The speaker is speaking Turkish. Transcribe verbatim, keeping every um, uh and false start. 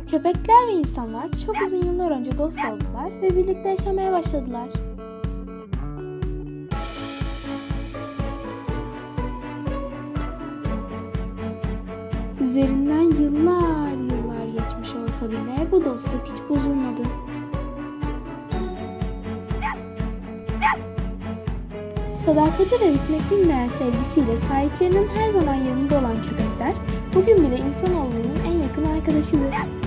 Köpekler ve insanlar çok uzun yıllar önce dost oldular ve birlikte yaşamaya başladılar. Üzerinden yıllar yıllar geçmiş olsa bile bu dostluk hiç bozulmadı. Sadakati ve bitmek bilmeyen sevgisiyle sahiplerinin her zaman yanında olan köpekler bugün bile insanoğlunun en yakın arkadaşıdır.